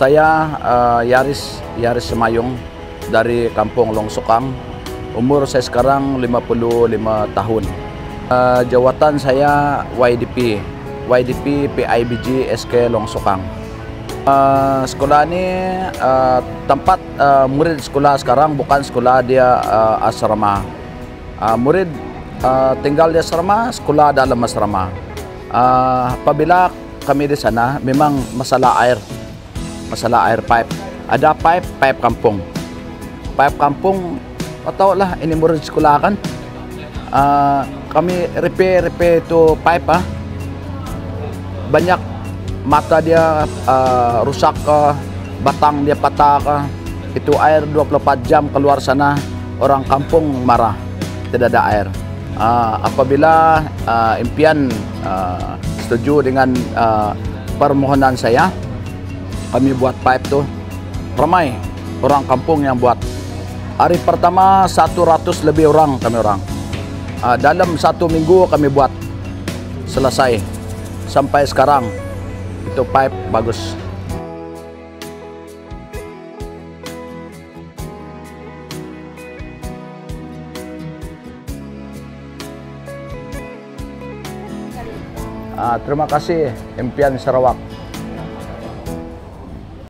Saya Yaris Semayung dari Kampung Longsokang. Umur saya sekarang 55 tahun. Jawatan saya YDP PIBG SK Longsokang. Sekolah ini tempat murid sekolah sekarang bukan sekolah dia asrama. Murid tinggal di asrama, sekolah dalam asrama. Apabila kami di sana memang masalah air pipe. Ada pipe kampung. Pipe kampung, tahu lah ini murid sekolah kan. Kami repair itu pipe banyak mata dia rusak batang dia patah itu air 24 jam keluar sana, orang kampung marah, tidak ada air. Apabila impian setuju dengan permohonan saya, kami buat pipe tuh, ramai orang kampung yang buat. Hari pertama 100 lebih orang kami dalam 1 minggu kami buat selesai. Sampai sekarang itu pipe bagus. Terima kasih Impian Sarawak.